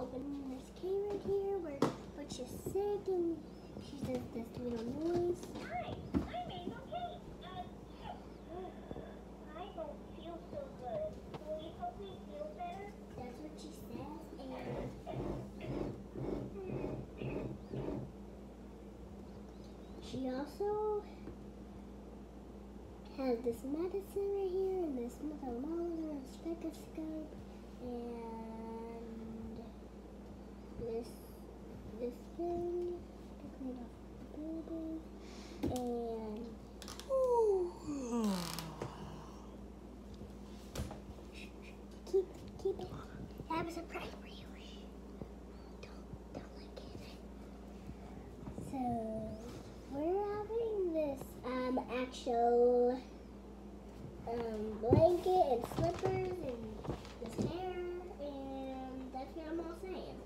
opening this cave right here where she's sick and she does this little noise. Hi, I'm Angel Kate. I don't feel so good. Will you help me feel better? That's what she says. And she also has this medicine right here and this thermometer and stethoscope and this thing to clean off the building and keep it. I have a surprise for you. Don't like it. So we're having this actual blanket and slippers and this hair, and that's what I'm all saying.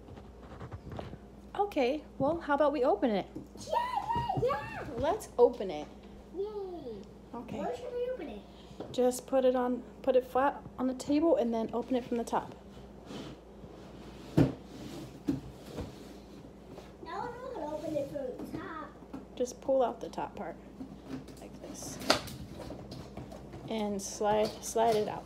Okay, well, how about we open it? Yeah. Let's open it. Yay. Okay. Where should we open it? Just put it flat on the table and then open it from the top. No, I'm not gonna open it from the top. Just pull out the top part like this. And slide it out.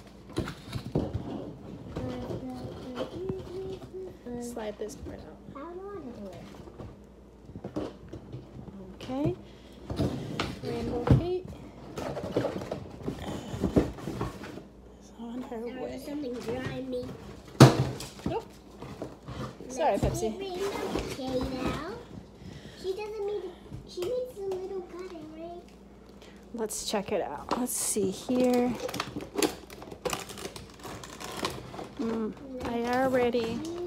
Slide this part out. How do I do it? Okay. Rainbow Kate is on her Sorry, way. something drying me. Nope. Sorry, Let's Pepsi. get Rainbow Kate out. She needs a little cutting, right? Let's check it out. Let's see here. I already